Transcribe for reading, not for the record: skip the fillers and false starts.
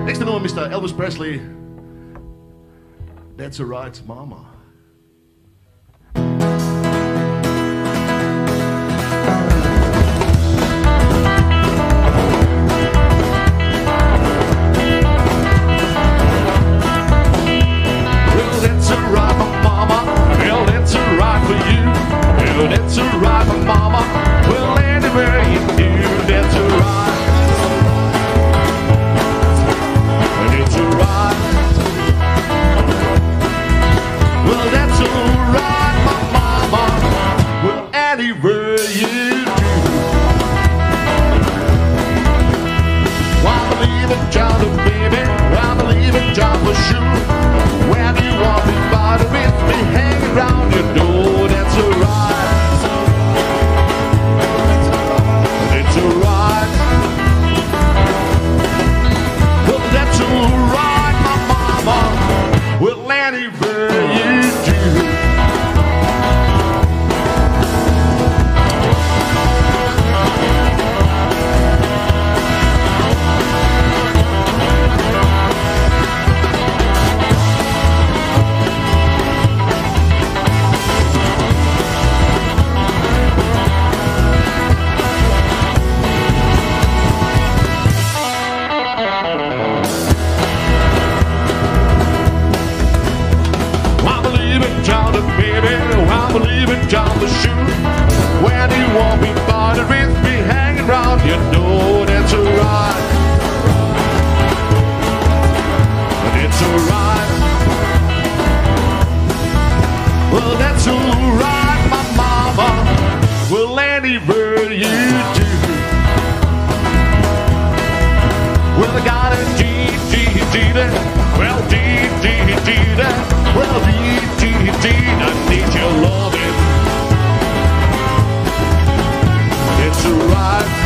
Next to know Mr. Elvis Presley. That's alright, mama. Well, that's alright, my mama. Well, that's alright for you. Well, that's alright, my mama. Well, anywhere you do, that's alright. And it's alright. Well, that's alright, my mama. Well, anywhere you do. I believe in John, baby. I believe in John for sure. Where do you want me, body with me? Hang around your door, that's alright. It's alright. Well, that's alright, my mama. Well, anywhere you do. I believe in John the shoe. Where do you want me, body with me? Hanging around, you know that's alright. But it's alright. Well, that's alright, my mama. Well, anywhere you do. Well, I got a D-D-D-D. Well, D-D-D-D. Well, D-D-D. I need your loving. It's alright.